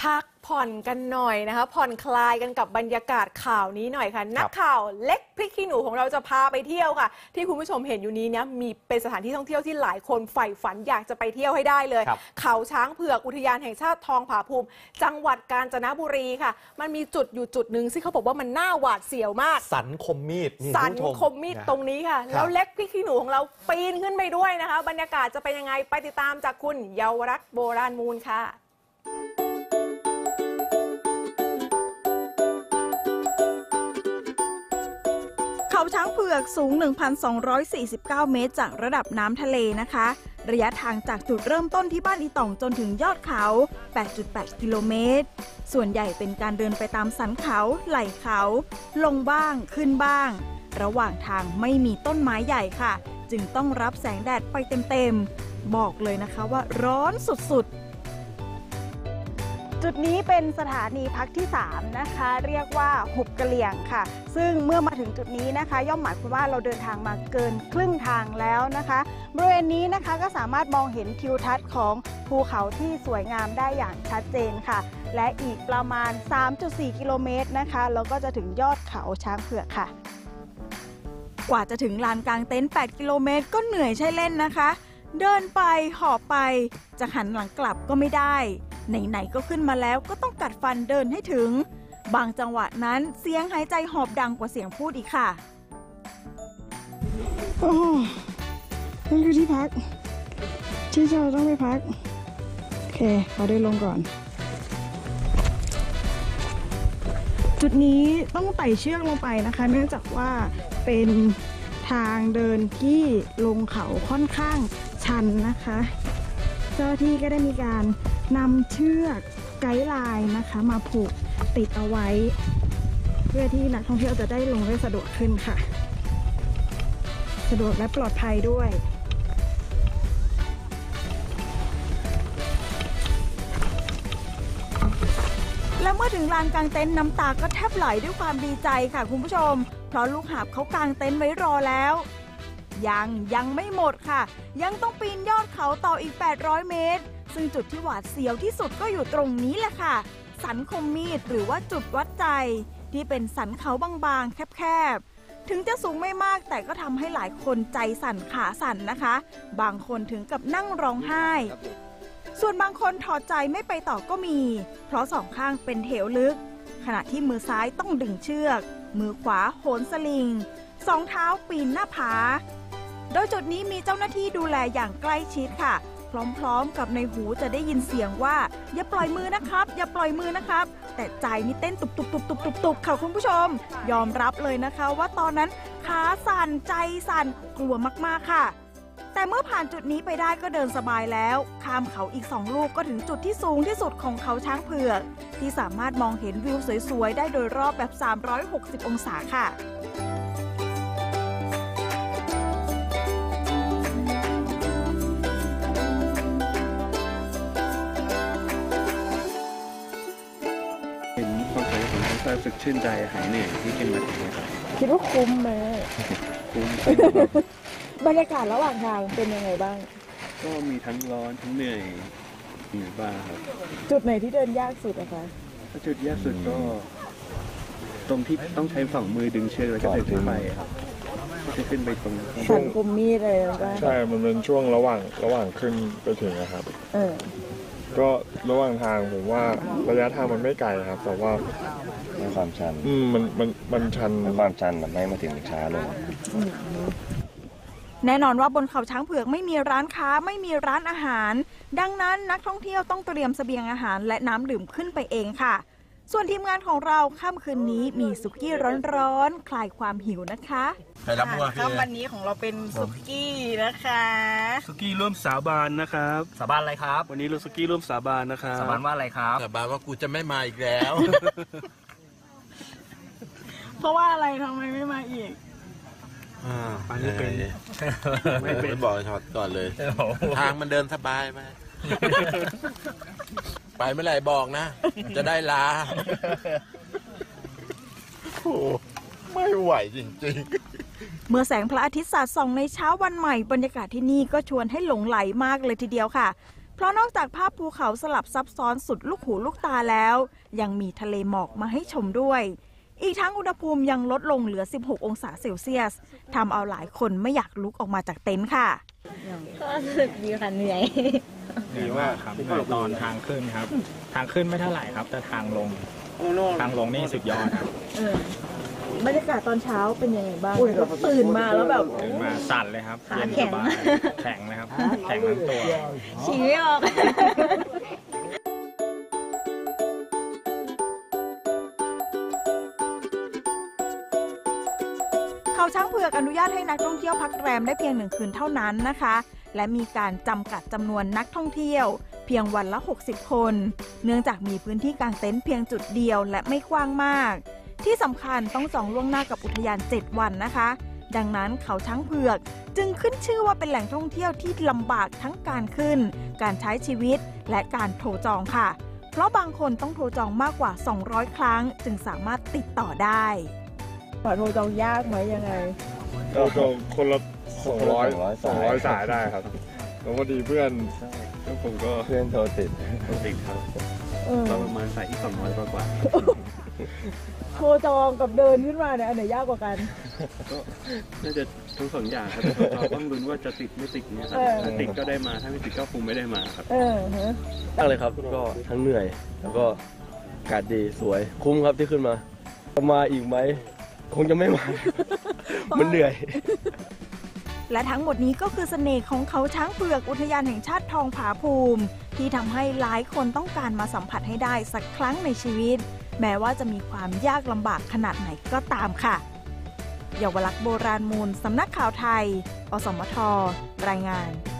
พักผ่อนกันหน่อยนะคะผ่อนคลายกันกับบรรยากาศข่าวนี้หน่อยค่ะนักข่าวเล็กพริกขี้หนูของเราจะพาไปเที่ยวค่ะที่คุณผู้ชมเห็นอยู่นี้เนี่ยมีเป็นสถานที่ท่องเที่ยวที่หลายคนใฝ่ฝันอยากจะไปเที่ยวให้ได้เลยเขาช้างเผือกอุทยานแห่งชาติทองผาภูมิจังหวัดกาญจนบุรีค่ะมันมีจุดอยู่จุดหนึ่งที่เขาบอกว่ามันน่าหวาดเสียวมากสันคมมีดสันคมมีดตรงนี้ค่ะแล้วเล็กพริกขี้หนูของเราปีนขึ้นไปด้วยนะคะบรรยากาศจะเป็นยังไงไปติดตามจากคุณเยาวรักษ์โบราณมูลค่ะเขาช้างเผือกสูง 1,249 เมตรจากระดับน้ำทะเลนะคะระยะทางจากจุดเริ่มต้นที่บ้านอีต่องจนถึงยอดเขา 8.8 กิโลเมตรส่วนใหญ่เป็นการเดินไปตามสันเขาไหล่เขาลงบ้างขึ้นบ้างระหว่างทางไม่มีต้นไม้ใหญ่ค่ะจึงต้องรับแสงแดดไปเต็มๆบอกเลยนะคะว่าร้อนสุดๆจุดนี้เป็นสถานีพักที่3นะคะเรียกว่าหุบกะเหลี่ยงค่ะซึ่งเมื่อมาถึงจุดนี้นะคะย่อมหมายความว่าเราเดินทางมาเกินครึ่งทางแล้วนะคะบริเวณนี้นะคะก็สามารถมองเห็นทิวทัศน์ของภูเขาที่สวยงามได้อย่างชัดเจนค่ะและอีกประมาณ 3.4 กิโลเมตรนะคะแล้วก็จะถึงยอดเขาช้างเผือกค่ะกว่าจะถึงลานกลางเต็นท์ 8 กิโลเมตรก็เหนื่อยใช่เล่นนะคะเดินไปหอบไปจะหันหลังกลับก็ไม่ได้ไหนๆก็ขึ้นมาแล้วก็ต้องกัดฟันเดินให้ถึงบางจังหวะนั้นเสียงหายใจหอบดังกว่าเสียงพูดอีกค่ะโอ้นี่คือที่พักที่เราต้องไปพักโอเคขอเดินลงก่อนจุดนี้ต้องไต่เชือกลงไปนะคะเนื่องจากว่าเป็นทางเดินที่ลงเขาค่อนข้างชันนะคะเจ้าหน้าที่ก็ได้มีการนำเชือกไกด์ไลน์นะคะมาผูกติดเอาไว้เพื่อที่นักท่องเที่ยวจะได้ลงได้สะดวกขึ้นค่ะสะดวกและปลอดภัยด้วยและเมื่อถึงลานกางเต็นท์น้ำตาก็แทบไหลด้วยความดีใจค่ะคุณผู้ชมเพราะลูกหาบเขากางเต็นท์ไว้รอแล้วยังไม่หมดค่ะยังต้องปีนยอดเขาต่ออีก800 เมตรซึ่งจุดที่หวาดเสียวที่สุดก็อยู่ตรงนี้แหละค่ะสันคมมีดหรือว่าจุดวัดใจที่เป็นสันเขาบางๆแคบๆถึงจะสูงไม่มากแต่ก็ทำให้หลายคนใจสั่นขาสั่นนะคะบางคนถึงกับนั่งร้องไห้ส่วนบางคนถอดใจไม่ไปต่อก็มีเพราะสองข้างเป็นเหวลึกขณะที่มือซ้ายต้องดึงเชือกมือขวาโหนสลิงสองเท้าปีนหน้าผาโดยจุดนี้มีเจ้าหน้าที่ดูแลอย่างใกล้ชิดค่ะพร้อมๆกับในหูจะได้ยินเสียงว่าอย่าปล่อยมือนะครับอย่าปล่อยมือนะครับแต่ใจนี่เต้นตุบๆค่ะคุณผู้ชมยอมรับเลยนะคะว่าตอนนั้นขาสั่นใจสั่นกลัวมากๆค่ะแต่เมื่อผ่านจุดนี้ไปได้ก็เดินสบายแล้วข้ามเขาอีก2 ลูกก็ถึงจุดที่สูงที่สุดของเขาช้างเผือกที่สามารถมองเห็นวิวสวยๆได้โดยรอบแบบ360 องศาค่ะรู้สึกชื่นใจหายเหนื่อยที่ขึ้นมาถึงนี้ครับคิดว่าคุ้มไหมคุ้มบรรยากาศระหว่างทางเป็นยังไงบ้างก็มีทั้งร้อนทั้งเหนื่อยบ้างครับจุดไหนที่เดินยากสุดอะคะจุดยากสุดก็ตรงที่ต้องใช้ฝั่งมือดึงเชือกแล้วก็เดินขึ้นไปครับจะขึ้นไปตรงสันคมมีดอะไรบ้างใช่มันเป็นช่วงระหว่างขึ้นไปถึงนะครับก็ระหว่างทางผมว่าระยะทางมันไม่ไกลครับแต่ว่าความชันมันชันความชันทำให้มาถึงช้าลงแน่นอนว่าบนเขาช้างเผือกไม่มีร้านค้าไม่มีร้านอาหารดังนั้นนักท่องเที่ยวต้องเตรียมเสบียงอาหารและน้ำดื่มขึ้นไปเองค่ะส่วนทีมงานของเราค่ำคืนนี้มีสุกี้ร้อนๆคลายความหิวนะคะค่ำวันนี้ของเราเป็นสุกี้นะคะสุกี้ร่วมสาบานนะครับสาบานอะไรครับวันนี้เราสุกี้ร่วมสาบานนะครับสาบานว่าอะไรครับสาบานว่ากูจะไม่มาอีกแล้วเพราะว่าอะไรทำไมไม่มาอีกไปไม่เป็นไม่เป็นบอกช็อตก่อนเลยทางมันเดินสบายไหมไปเมื่อไหร่บอกนะจะได้ลาโอ้ไม่ไหวจริงๆเมื่อแสงพระอาทิตย์สาดส่องในเช้าวันใหม่บรรยากาศที่นี่ก็ชวนให้หลงไหลมากเลยทีเดียวค่ะเพราะนอกจากภาพภูเขาสลับซับซ้อนสุดลูกหูลูกตาแล้วยังมีทะเลหมอกมาให้ชมด้วยอีกทั้งอุณหภูมิยังลดลงเหลือ16องศาเซลเซียสทำเอาหลายคนไม่อยากลุกออกมาจากเต็นท์ค่ะก็รู้สึกดีค่ะเหนื่อยมากครับตอนทางขึ้นครับทางขึ้นไม่เท่าไหร่ครับแต่ทางลงนี่สุดยอดครับบรรยากาศตอนเช้าเป็นยังไงบ้างตื่นมาแล้วแบบตื่นมาสั่นเลยครับเย็นสบายแข็งเลยครับแข็งทั้งตัวฉี่ไม่ออกเขาช้างเผือกอนุญาตให้นักท่องเที่ยวพักแรมได้เพียง1 คืนเท่านั้นนะคะและมีการจำกัดจำนวนนักท่องเที่ยวเพียงวันละ60 คนเนื่องจากมีพื้นที่กางเต็นท์เพียงจุดเดียวและไม่กว้างมากที่สำคัญต้องจองล่วงหน้ากับอุทยาน7 วันนะคะดังนั้นเขาช้างเผือกจึงขึ้นชื่อว่าเป็นแหล่งท่องเที่ยวที่ลำบากทั้งการขึ้นการใช้ชีวิตและการโทรจองค่ะเพราะบางคนต้องโทรจองมากกว่า200 ครั้งจึงสามารถติดต่อได้โทรจองยากไหมยังไงโทรจองคนละ200 สายได้ครับแล้วพอดีเพื่อนผมก็เพื่อนโทรติดครับเราประมาณสายที่200กว่าโทรจองกับเดินขึ้นมาเนี่ยอันไหนยากกว่ากันก็น่าจะทั้ง2 อย่างครับเราต้องลุ้นว่าจะติดไม่ติดเนี่ยครับถ้าติดก็ได้มาถ้าไม่ติดก็คงไม่ได้มาครับมากเลยครับก็ทั้งเหนื่อยแล้วก็อากาศดีสวยคุ้มครับที่ขึ้นมาอีกไหมคงจะไม่มา มันเหนื่อยและทั้งหมดนี้ก็คือเสน่ห์ของเขาช้างเผือกอุทยานแห่งชาติทองผาภูมิที่ทำให้หลายคนต้องการมาสัมผัสให้ได้สักครั้งในชีวิตแม้ว่าจะมีความยากลำบากขนาดไหนก็ตามค่ะเยาวลักษณ์โบราณมูลสำนักข่าวไทยอสมทรายงาน